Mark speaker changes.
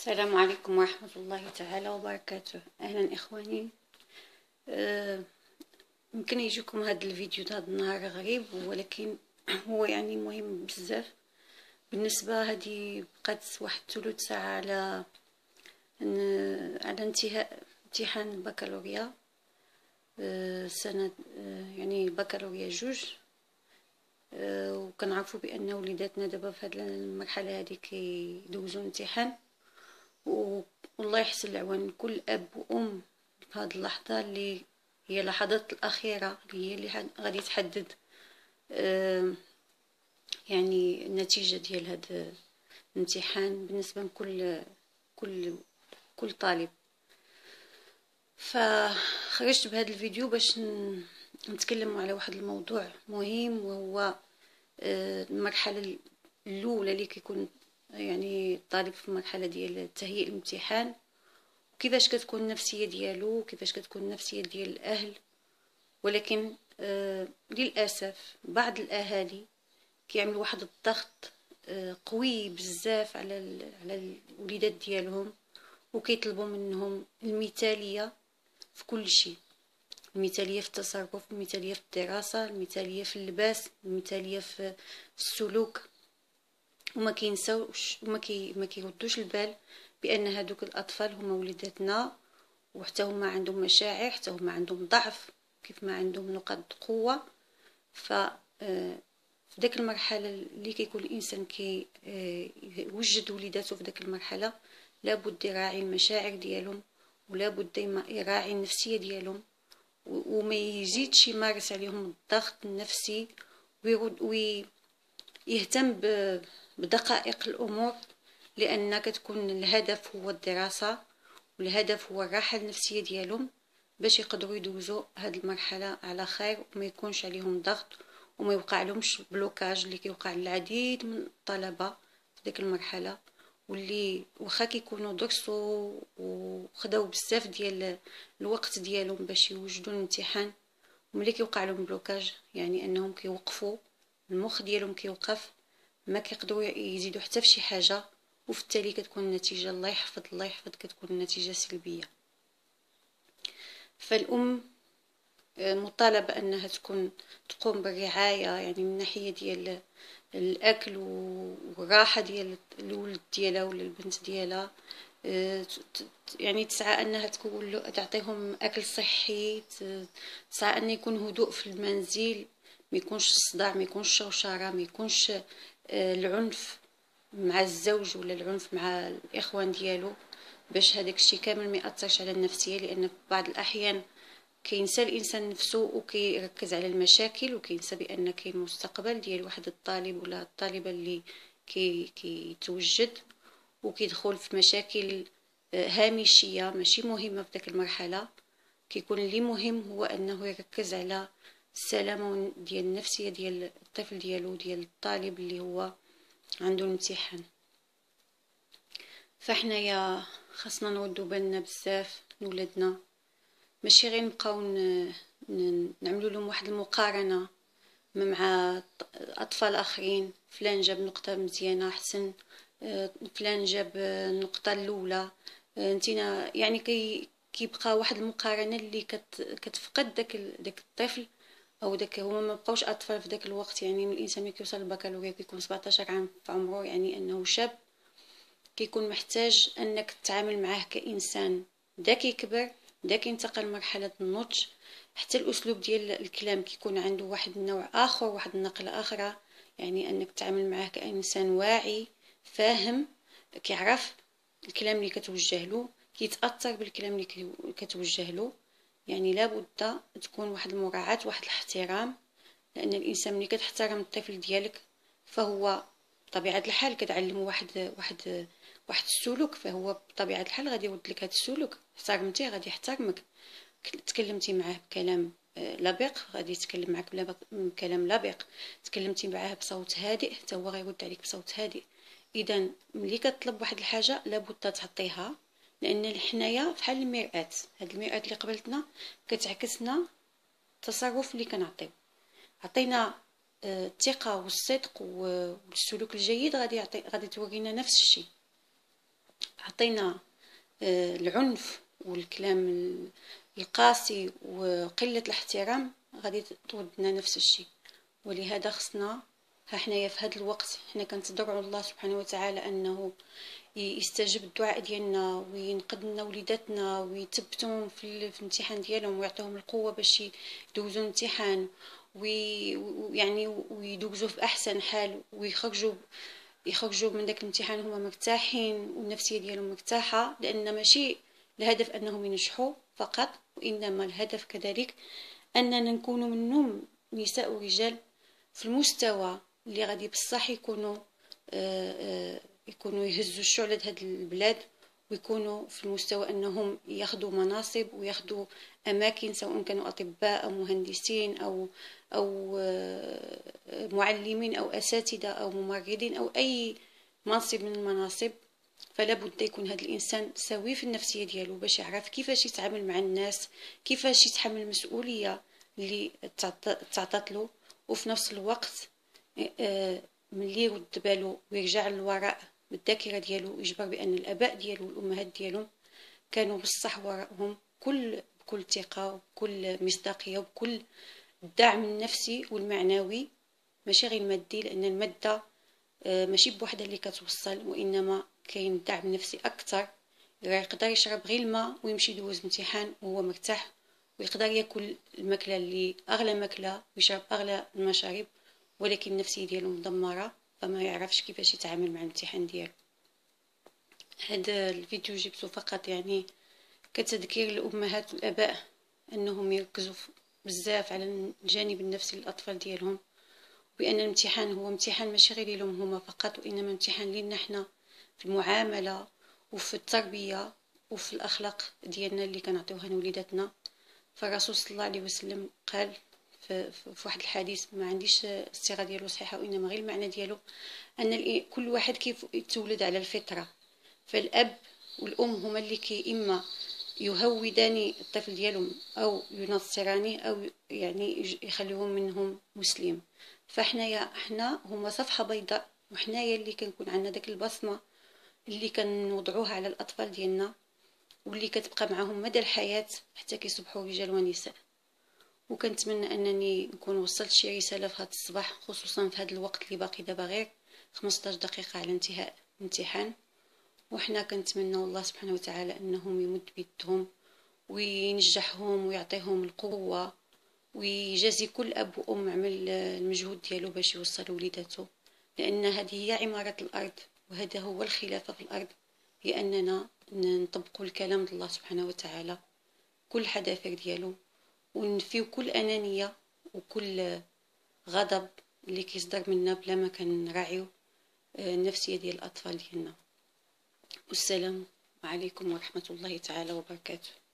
Speaker 1: السلام عليكم ورحمة الله تعالى وبركاته. أهلا إخواني. يمكن يجيكم هذا الفيديو هذا النهار غريب، ولكن هو يعني مهم بزاف. بالنسبة هذه بقات واحد 3 ساعة على انتهاء امتحان البكالوريا، سنة يعني البكالوريا 2. وكنعرفوا بأن وليداتنا دابا في هذه المرحلة هذه كيدوزوا الامتحان، والله يحسن العوان كل اب وام في هذه اللحظه اللي هي اللحظات الاخيره اللي غادي تحدد يعني النتيجه ديال هذا الامتحان بالنسبه لكل كل طالب. فخرجت بهذا الفيديو باش نتكلم على واحد الموضوع مهم، وهو المرحله الاولى اللي كيكون يعني الطالب في المرحله ديال تهيئ الامتحان، وكيفاش كتكون النفسيه ديالو وكيفاش كتكون النفسيه ديال الاهل. ولكن للاسف بعض الاهالي كيعملوا واحد الضغط قوي بزاف على الوليدات ديالهم، وكيطلبوا منهم المثاليه في كل شيء، المثاليه في التصرف، المثاليه في الدراسه، المثاليه في اللباس، المثاليه في السلوك. وما كينساوش ما كيردوش البال بان هذوك الاطفال هما وليداتنا، وحتى هما عندهم مشاعر، حتى هما عندهم ضعف كيف ما عندهم نقاط قوه. في داك المرحله اللي كيكون الانسان يوجد وليداته في داك المرحله، لابد يراعي المشاعر ديالهم، ولابد ديما يراعي النفسيه ديالهم، وما يزيدش يمارس عليهم الضغط النفسي، ويهتم بدقائق الأمور، لأن كتكون الهدف هو الدراسة، والهدف هو الراحة النفسية ديالهم باش يقدروا يدوزوا هذه المرحلة على خير، وما يكونش عليهم ضغط، وما يوقع لهمش بلوكاج اللي كيوقع للعديد من الطلبة في ديك المرحلة، واللي واخا كيكونوا درسوا وخداو بزاف ديال الوقت ديالهم باش يوجدوا الامتحان، وملي كيوقع لهم بلوكاج يعني انهم كيوقفوا، المخ ديالهم كيوقف، ما كيقدروا يزيدوا حتى في شي حاجه، وفي التالي كتكون النتيجه الله يحفظ الله يحفظ كتكون النتيجه سلبيه. فالام مطالبه انها تقوم بالرعايه، يعني من ناحيه ديال الاكل والراحه ديال الولد ديالها ولا البنت ديالها، يعني تسعى انها تعطيهم اكل صحي، تسعى ان يكون هدوء في المنزل، ما يكونش الصداع، ما يكونش الشوشره، ما يكونش العنف مع الزوج ولا العنف مع الاخوان ديالو، باش هذاك الشيء كامل ما ياثرش على النفسيه. لان في بعض الاحيان كينسى الانسان نفسه وكيركز على المشاكل، وكينسى بان كاين مستقبل ديال واحد الطالب ولا الطالبه اللي كيتوجد وكيدخل في مشاكل هامشيه ماشي مهمه في داك المرحله. كيكون اللي مهم هو انه يركز على السلامه ديال النفسيه ديال الطفل ديالو، ديال الطالب اللي هو عنده الامتحان. فحنايا خاصنا نردوا بالنا بزاف من ولادنا، ماشي غير نبقاو نعملوا لهم واحد المقارنه مع اطفال اخرين، فلان جاب نقطه مزيانه احسن، فلان جاب النقطه الاولى، انتينا يعني كيبقى واحد المقارنه اللي كتفقد داك الطفل او داك هما ما بقاوش اطفال في داك الوقت. يعني من الانسان ملي كيوصل للبكالوريا كيكون 17 عام في عمره، يعني انه شاب، كيكون محتاج انك تتعامل معاه كانسان دا كيكبر، دا كينتقل لمرحله النضج، حتى الاسلوب ديال الكلام كيكون عنده واحد النوع اخر، واحد النقله اخرى، يعني انك تتعامل معاه كانسان واعي فاهم، كيعرف الكلام اللي كتوجه له، كيتاثر بالكلام اللي كتوجه له. يعني لابد تكون واحد المراعاه، واحد الاحترام، لان الانسان ملي كتحترم الطفل ديالك فهو بطبيعه الحال كتعلمه واحد السلوك، فهو بطبيعه الحال غادي يرد لك هذا السلوك. احترمتيه غادي يحترمك، تكلمتي معاه بكلام لبق غادي يتكلم معك بكلام لبق، تكلمتي معاه بصوت هادئ حتى هو غيرد عليك بصوت هادئ. اذا ملي كتطلب واحد الحاجه لابد تعطيها، لان حنايا بحال المرآة، هاد المرآة اللي قبلتنا كتعكسنا التصرف اللي كنعطيو. عطينا الثقه والصدق والسلوك الجيد، غادي تورينا نفس الشيء. عطينا العنف والكلام القاسي وقلة الاحترام غادي تردنا نفس الشيء. ولهذا خصنا حنايا في هذا الوقت حنا كنتضرعوا الله سبحانه وتعالى انه يستجب الدعاء ديالنا وينقذ لنا وليداتنا ويثبتهم في الامتحان ديالهم ويعطيهم القوه باش يدوزوا الامتحان ويعني ويدوزوا في احسن حال ويخرجوا من داك الامتحان هما مرتاحين والنفسيه ديالهم مرتاحه، لان ماشي الهدف انهم ينجحوا فقط، وانما الهدف كذلك اننا نكونوا منهم نساء ورجال في المستوى اللي غادي بصح يكونوا يهزوا الشعلة هاد البلاد، ويكونوا في المستوى انهم ياخذوا مناصب وياخذوا اماكن، سواء كانوا اطباء او مهندسين او معلمين او اساتذه او ممرضين او اي منصب من المناصب. فلا بد يكون هذا الانسان سوي في النفسيه ديالو باش يعرف كيفاش يتعامل مع الناس، كيفاش يتحمل المسؤوليه اللي تعطات له، وفي نفس الوقت ملي يرد بالو ويرجع للوراء بالذاكره ديالو يجبر بان الاباء ديالو والامهات ديالهم كانوا بصح وراءهم بكل ثقه وبكل مصداقيه وبكل الدعم النفسي والمعنوي، ماشي غير المادي، لان الماده ماشي بوحدها اللي كتوصل، وانما كاين دعم نفسي اكثر. يقدر يشرب غير الماء ويمشي يدوز امتحان وهو مرتاح، ويقدر ياكل الماكله اللي اغلى ماكله ويشرب اغلى المشارب، ولكن النفسيه ديالو مدمره فما يعرفش كيفاش يتعامل مع الامتحان ديالو. هذا الفيديو جبته فقط يعني كتذكير الامهات والاباء انهم يركزوا بزاف على الجانب النفسي للاطفال ديالهم، بان الامتحان هو امتحان ماشي غير لهم هما فقط، وانما امتحان لينا حنا في المعامله وفي التربيه وفي الاخلاق ديالنا اللي كنعطيوها لوليداتنا. فالرسول صلى الله عليه وسلم قال في واحد الحديث، ما عنديش الصيغه ديالو صحيحه وانما غير المعنى ديالو، ان كل واحد كيف يتولد على الفطره، فالاب والام هما اللي اما يهودان الطفل ديالهم او ينصرانيه او يعني يخليوهم منهم مسلم. حنا هما صفحه بيضاء، وحنايا اللي كنكون عندنا داك البصمه اللي كنوضعوها على الاطفال ديالنا واللي كتبقى معهم مدى الحياه حتى كيصبحوا رجال ونساء. وكنتمنى انني نكون وصلت شي رساله في هذا الصباح، خصوصا في هذا الوقت اللي باقي دابا غير 15 دقيقه على انتهاء الامتحان. وحنا كنتمنى الله سبحانه وتعالى انهم يمد بيدهم وينجحهم ويعطيهم القوه ويجازي كل اب وام عمل المجهود ديالو باش يوصل وليداته، لان هذه هي عماره الارض وهذا هو الخلافه في الارض، هي اننا نطبقوا الكلام ديال الله سبحانه وتعالى كل الحذافير ديالو، ونفيو كل انانيه وكل غضب اللي كيصدر منا بلا ما كنراعيو النفسيه ديال الاطفال ديالنا. والسلام عليكم ورحمه الله تعالى وبركاته.